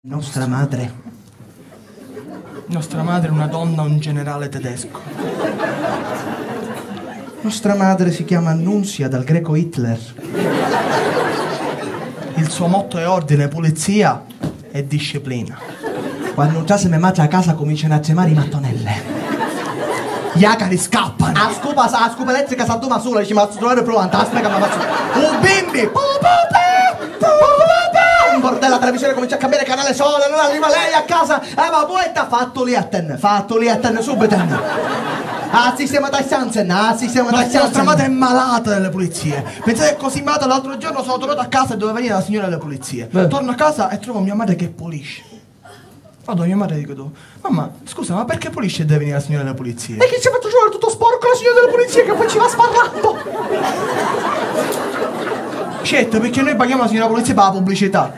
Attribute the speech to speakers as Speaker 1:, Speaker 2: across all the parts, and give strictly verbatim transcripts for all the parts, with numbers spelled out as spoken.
Speaker 1: Nostra madre.
Speaker 2: Nostra madre è una donna, un generale tedesco.
Speaker 1: Nostra madre si chiama Annunzia, dal greco Hitler.
Speaker 2: Il suo motto è ordine, pulizia e disciplina.
Speaker 1: Quando entrasse mia madre a casa cominciano a tremare i mattonelle.
Speaker 2: Gli acari scappano.
Speaker 1: A scopa, a scopa elettrica sa duma sola, dice ma trovare provante, aspetta che mi faccio. Un bimbi! Un bordello, la televisione comincia a cambiare canale solo, non arriva lei a casa. Eh ma poi t'ha fatto lietten, fatto lietten subito. Ah, sistema da stanzen, ah, sistema da stanzen.
Speaker 2: Nostra madre è malata delle pulizie. Pensate che così malata l'altro giorno sono tornato a casa e doveva venire la signora delle pulizie. Beh. Torno a casa e trovo mia madre che pulisce. Vado a mia madre e dico, mamma, scusa, ma perché pulisce e deve venire la signora delle pulizie?
Speaker 1: E che ci ha fatto giocare tutto sporco la signora delle pulizie che poi ci va sparlando.
Speaker 2: Certo, perché noi paghiamo la signora polizia per la pubblicità.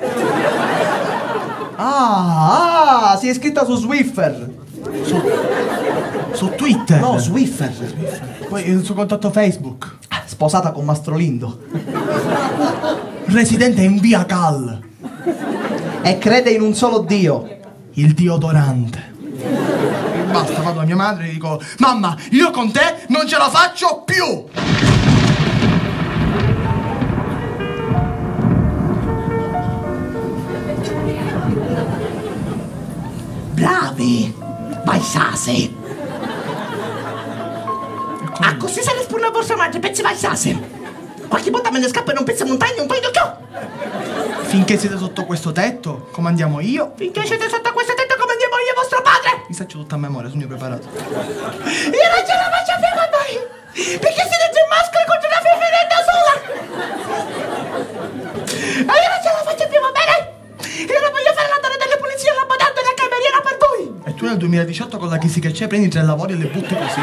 Speaker 1: Ah, ah, si è iscritta su Swiffer.
Speaker 2: Su, su Twitter.
Speaker 1: No, Swiffer.
Speaker 2: Poi il suo contatto Facebook.
Speaker 1: Sposata con Mastrolindo.
Speaker 2: Residente in via Cal.
Speaker 1: E crede in un solo Dio.
Speaker 2: Il deodorante. Basta, vado a mia madre e dico, mamma, io con te non ce la faccio più.
Speaker 1: Bravi! Vai sase! Ah, così se ne spurna la vostra madre, pezzi vai sase! Qualche volta me ne scappa e non pezza montagna, un po' di occhio!
Speaker 2: Finché siete sotto questo tetto, comandiamo io.
Speaker 1: Finché siete sotto questo tetto, comandiamo io e vostro padre!
Speaker 2: Mi faccio tutta a memoria, sono io preparato.
Speaker 1: Io non ce la faccio più con voi! Perché siete già in maschera contro una femmina sola! E io non ce la faccio più, va bene? Io non voglio fare la donna delle pulizie, la badante e la cameriera per voi!
Speaker 2: E tu nel duemiladiciotto con la chisi che c'è prendi tre lavori e le butti così?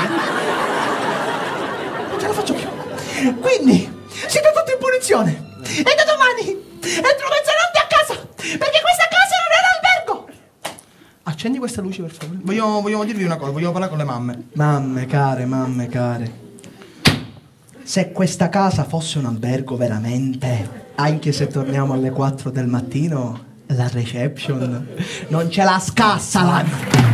Speaker 1: Non ce la faccio più! Quindi, siete tutti in punizione! E da domani entro mezzanotte a casa! Perché questa casa non è un albergo!
Speaker 2: Accendi questa luce per favore. Vogliamo, vogliamo dirvi una cosa, vogliamo parlare con le mamme.
Speaker 1: Mamme care, mamme care. Se questa casa fosse un albergo veramente, anche se torniamo alle quattro del mattino, la reception non ce la scassa la...